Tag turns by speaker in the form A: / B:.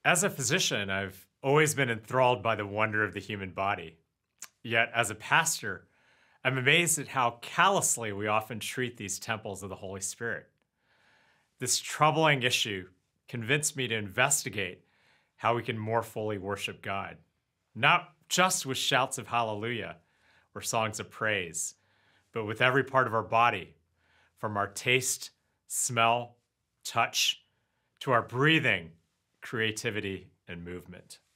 A: As a physician, I've always been enthralled by the wonder of the human body. Yet, as a pastor, I'm amazed at how callously we often treat these temples of the Holy Spirit. This troubling issue convinced me to investigate how we can more fully worship God, not just with shouts of hallelujah or songs of praise, but with every part of our body, from our taste, smell, touch, to our breathing, creativity, and movement.